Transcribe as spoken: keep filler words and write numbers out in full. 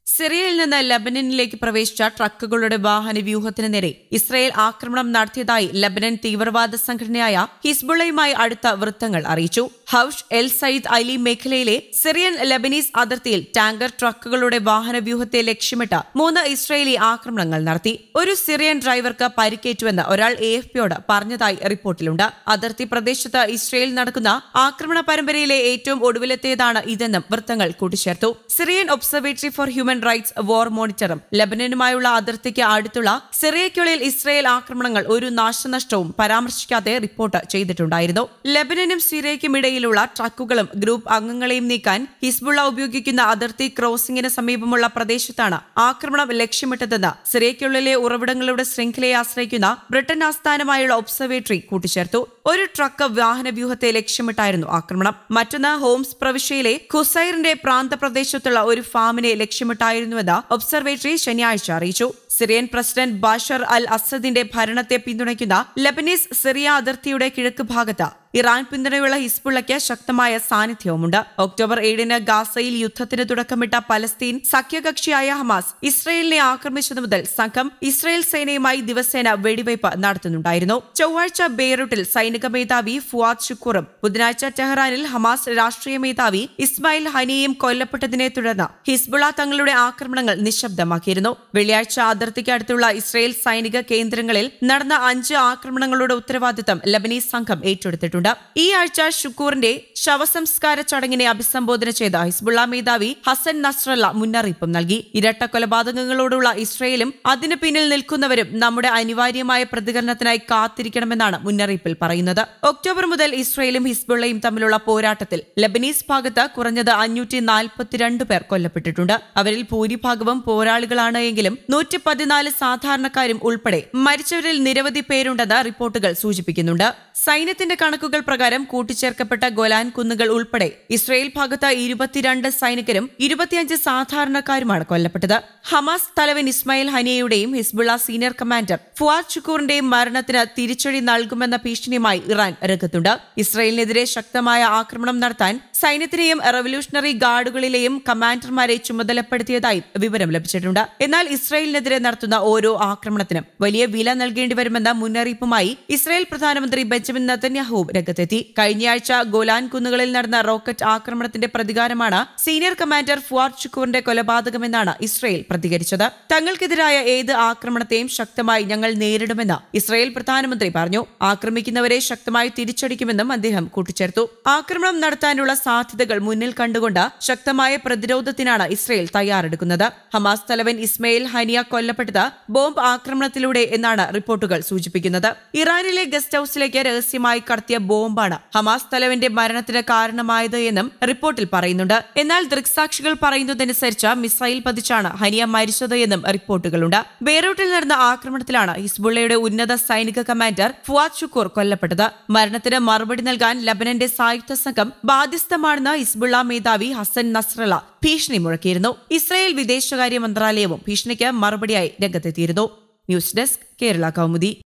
സിറിയയിൽ നിന്ന് ലബനനിലേക്ക് പ്രവേശിച്ച ട്രക്കുകളുടെ വാഹന വ്യൂഹത്തിന് നേരെ ഇസ്രായേൽ ആക്രമണം നടത്തിയതായി ലബനൻ തീവ്രവാദ സംഘടനയായ ഹിസ്ബുള്ളയുമായി അടുത്ത വൃത്തങ്ങൾ അറിയിച്ചു. ഹൌഷ് എൽ സയ്യിദ് അലി മേഖലയിലെ സിറിയൻ ലബനീസ് അതിർത്തിയിൽ ടാങ്കർ ട്രക്കുകളുടെ വാഹന വ്യൂഹത്തെ ലക്ഷ്യമിട്ട് മൂന്ന് ഇസ്രായേലി ആക്രമണങ്ങൾ നടത്തി. ഒരു സിറിയൻ ഡ്രൈവർക്ക് പരിക്കേറ്റുവെന്ന് ഒരാൾ എ എഫ് പിയോട് പറഞ്ഞതായി റിപ്പോർട്ടിലുണ്ട്. അതിർത്തി പ്രദേശത്ത് ഇസ്രായേൽ നടക്കുന്ന ആക്രമണ പരമ്പരയിലെ ഏറ്റവും ഒടുവിലത്തേതാണ് ഇതെന്നും വൃത്തങ്ങൾ കൂട്ടിച്ചേർത്തു. Syrian Observatory for Human Rights war മോണിറ്ററും ലബനനുമായുള്ള അതിർത്തിക്ക് അടുത്തുള്ള സിറിയയ്ക്കുള്ളിൽ ഇസ്രായേൽ ആക്രമണങ്ങൾ ഒരു നാശനഷ്ടവും പരാമർശിക്കാതെ റിപ്പോർട്ട് ചെയ്തിട്ടുണ്ടായിരുന്നു. ലബനനും സിറിയയ്ക്കുമിടയിലുള്ള ട്രക്കുകളും ഗ്രൂപ്പ് അംഗങ്ങളെയും നീക്കാൻ ഹിസ്ബുള്ള ഉപയോഗിക്കുന്ന അതിർത്തി ക്രോസിംഗിന് സമീപമുള്ള പ്രദേശത്താണ് ആക്രമണം ലക്ഷ്യമിട്ടതെന്ന് സിറിയയ്ക്കുള്ളിലെ ഉറവിടങ്ങളുടെ ശൃംഖലയെ ആശ്രയിക്കുന്ന ബ്രിട്ടൻ ആസ്ഥാനമായുള്ള ഒബ്സർവേറ്ററി കൂട്ടിച്ചേർത്തു. ഒരു ട്രക്ക് വാഹന വ്യൂഹത്തെ ലക്ഷ്യമിട്ടായിരുന്നു ആക്രമണം. മറ്റൊന്ന് ഹോംസ് പ്രവിശ്യയിലെ ഖുസൈറിന്റെ പ്രാന്തപ്രദേശത്തുള്ള ഒരു ഫാമിനെ ലക്ഷ്യമിട്ടായിരുന്നുവെന്ന് ഒബ്സർവേറ്ററി ശനിയാഴ്ച അറിയിച്ചു. സിറിയൻ പ്രസിഡന്റ് ബാഷർ അൽ അസദിന്റെ ഭരണത്തെ പിന്തുണയ്ക്കുന്ന ലബനീസ് സിറിയ അതിർത്തിയുടെ കിഴക്ക് ഭാഗത്ത് ഇറാൻ പിന്തുണയുള്ള ഹിസ്ബുള്ളയ്ക്ക് ശക്തമായ സാന്നിധ്യവുമുണ്ട്. ഒക്ടോബർ ഏഴിന് ഗാസയിൽ യുദ്ധത്തിന് തുടക്കമിട്ട പലസ്തീൻ സഖ്യകക്ഷിയായ ഹമാസ് ഇസ്രയേലിനെ ആക്രമിച്ചതു മുതൽ സംഘം ഇസ്രയേൽ സേനയുമായി ദിവസേന വെടിവയ്പ് നടത്തുന്നുണ്ടായിരുന്നു. ചൊവ്വാഴ്ച ബെയ്റൂട്ടിൽ സൈനിക മേധാവി ഫുവാദ് ഷുക്കൂറും ബുധനാഴ്ച ടെഹ്റാനിൽ ഹമാസ് രാഷ്ട്രീയ മേധാവി ഇസ്മായിൽ ഹനിയയും കൊല്ലപ്പെട്ടതിനെ തുടർന്ന് ഹിസ്ബുള്ള തങ്ങളുടെ ആക്രമണങ്ങൾ നിശബ്ദമാക്കിയിരുന്നു. വെള്ളിയാഴ്ച അതിർത്തിക്ക് അടുത്തുള്ള ഇസ്രയേൽ സൈനിക കേന്ദ്രങ്ങളിൽ നടന്ന അഞ്ച് ആക്രമണങ്ങളുടെ ഉത്തരവാദിത്തം ലബനീസ് സംഘം ഏറ്റെടുത്തിട്ടുണ്ട്. ഈ ആഴ്ച ഷുക്കൂറിന്റെ ശവസംസ്കാര ചടങ്ങിനെ അഭിസംബോധന ചെയ്ത ഹിസ്ബുള്ള മേധാവി ഹസൻ നസ്രല്ല മുന്നറിയിപ്പും നൽകി. ഇരട്ട കൊലപാതകങ്ങളോടുള്ള ഇസ്രയേലും അതിന് പിന്നിൽ നിൽക്കുന്നവരും നമ്മുടെ അനിവാര്യമായ പ്രതികരണത്തിനായി കാത്തിരിക്കണമെന്നാണ് മുന്നറിയിപ്പിൽ പറയുന്നത്. ഒക്ടോബർ മുതൽ ഇസ്രയേലും ഹിസ്ബുള്ളയും തമ്മിലുള്ള പോരാട്ടത്തിൽ ലബനീസ് ഭാഗത്ത് കുറഞ്ഞത് അഞ്ഞൂറ്റി നാൽപ്പത്തിരണ്ട് പേർ കൊല്ലപ്പെട്ടിട്ടുണ്ട്. അവരിൽ ഭൂരിഭാഗവും പോരാളികളാണ് എങ്കിലും നൂറ്റി പതിനാല് സാധാരണക്കാരും ഉൾപ്പെടെ മരിച്ചവരിൽ നിരവധി പേരുണ്ടെന്ന് റിപ്പോർട്ടുകൾ സൂചിപ്പിക്കുന്നുണ്ട്. സൈന്യത്തിന്റെ കണക്കുകൾ പ്രകാരം കൂട്ടിച്ചേർക്കപ്പെട്ട ഗോലാൻ കുന്നുകൾ ഉൾപ്പെടെ ഇസ്രയേൽ ഭാഗത്ത് ഇരുപത്തിരണ്ട് സൈനികരും ഇരുപത്തിയഞ്ച് സാധാരണക്കാരുമാണ് കൊല്ലപ്പെട്ടത്. ഹമാസ് തലവൻ ഇസ്മായിൽ ഹനിയയുടെയും ഹിസ്ബുള്ള സീനിയർ കമാൻഡർ ഫുവാദ് ഷുക്കൂറിന്റെയും മരണത്തിന് തിരിച്ചടി നൽകുമെന്ന ഭീഷണിയുമായി ഇറാൻ രംഗത്തുണ്ട്. ഇസ്രയേലിനെതിരെ ശക്തമായ ആക്രമണം നടത്താൻ സൈന്യത്തിനെയും റവല്യൂഷണറി ഗാർഡുകളിലെയും കമാൻഡർമാരെ ചുമതലപ്പെടുത്തിയതായി വിവരം ലഭിച്ചിട്ടുണ്ട്. എന്നാൽ ഇസ്രയേലിനെതിരെ നടത്തുന്ന ഓരോ ആക്രമണത്തിനും വലിയ വില നൽകേണ്ടി വരുമെന്ന മുന്നറിയിപ്പുമായി ഇസ്രയേൽ പ്രധാനമന്ത്രി ബെഞ്ചമിൻ നെതന്യാഹുവും രംഗത്തെത്തി. കഴിഞ്ഞയാഴ്ച ഗോലാൻ കുന്നുകളിൽ നടന്ന റോക്കറ്റ് ആക്രമണത്തിന്റെ പ്രതികാരമാണ് സീനിയർ കമാൻഡർ ഫുവാദ് ഷുക്കൂറിന്റെ കൊലപാതകമെന്നാണ് ഇസ്രയേൽ പ്രതികരിച്ചത്. തങ്ങൾക്കെതിരായ ഏത് ആക്രമണത്തെയും ശക്തമായി ഞങ്ങൾ നേരിടുമെന്ന് ഇസ്രയേൽ പ്രധാനമന്ത്രി പറഞ്ഞു. ആക്രമിക്കുന്നവരെ ശക്തമായി തിരിച്ചടിക്കുമെന്നും അദ്ദേഹം കൂട്ടിച്ചേർത്തു. ആക്രമണം നടത്താനുള്ള സാധ്യതകൾ മുന്നിൽ കണ്ടുകൊണ്ട് ശക്തമായ പ്രതിരോധത്തിനാണ് ഇസ്രയേൽ തയ്യാറെടുക്കുന്നത്. ഹമാസ് തലവൻ ഇസ്മായിൽ ഹനിയ കൊല്ലപ്പെട്ടത് ബോംബ് ആക്രമണത്തിലൂടെ എന്നാണ് റിപ്പോർട്ടുകൾ സൂചിപ്പിക്കുന്നത്. ഇറാനിലെ ഗസ്റ്റ് ഹൌസിലേക്ക് രഹസ്യമായി കടത്തിയ ബോംബാണ് ഹമാസ് തലവന്റെ മരണത്തിന് കാരണമായത് എന്നും റിപ്പോർട്ടിൽ പറയുന്നുണ്ട്. എന്നാൽ ദൃക്സാക്ഷികൾ പറയുന്നതനുസരിച്ച് മിസൈൽ പതിച്ചാണ് ഹനിയ മരിച്ചത് എന്നും റിപ്പോർട്ടുകളുണ്ട്. ബെയ്റൂട്ടിൽ നടന്ന ആക്രമണത്തിലാണ് ഹിസ്ബുള്ളയുടെ ഉന്നത സൈനിക കമാൻഡർ ഫുവാദ് ഷുക്കൂർ കൊല്ലപ്പെട്ടത്. മരണത്തിന് മറുപടി നൽകാൻ ലബനന്റെ സായുധ സംഘം ബാധ്യസ്ഥമാണെന്ന് ഹിസ്ബുള്ള മേധാവി ഹസൻ നസ്രല്ല ഭീഷണി മുഴക്കിയിരുന്നു. ഇസ്രായേൽ വിദേശകാര്യ മന്ത്രാലയവും ഭീഷണിക്ക് മറുപടിയായി രംഗത്തെത്തിയിരുന്നു. News desk Kerala Kaumudi.